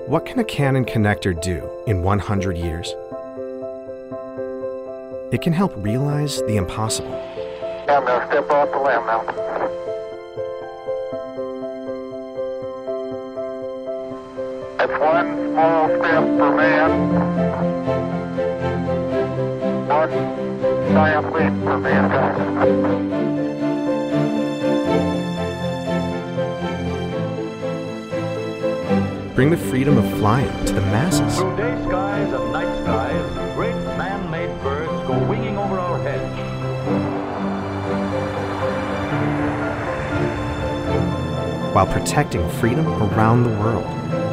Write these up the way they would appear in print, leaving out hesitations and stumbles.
What can a Canon connector do in 100 years? It can help realize the impossible. I'm going to step off the limb now. That's one small step for man, one giant leap for mankind. Bring the freedom of flying to the masses. Through day skies and night skies, great man-made birds go winging over our heads. While protecting freedom around the world.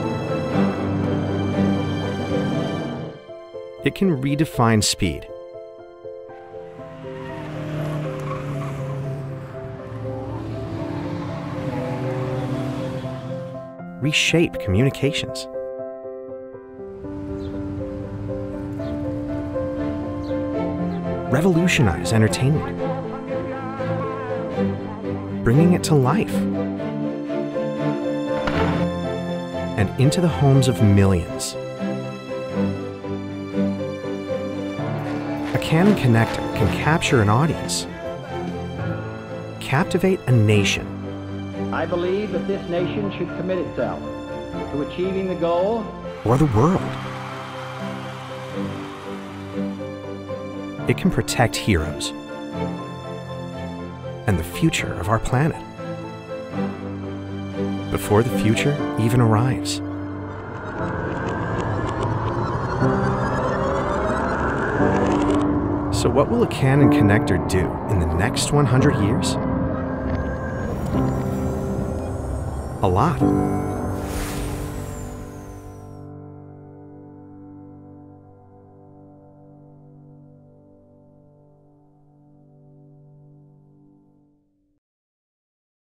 It can redefine speed. Reshape communications. Revolutionize entertainment. Bringing it to life. And into the homes of millions. A Canon connector can capture an audience, captivate a nation. I believe that this nation should commit itself to achieving the goal Or the world. It can protect heroes and the future of our planet before the future even arrives. So what will a Canon connector do in the next 100 years? A lot.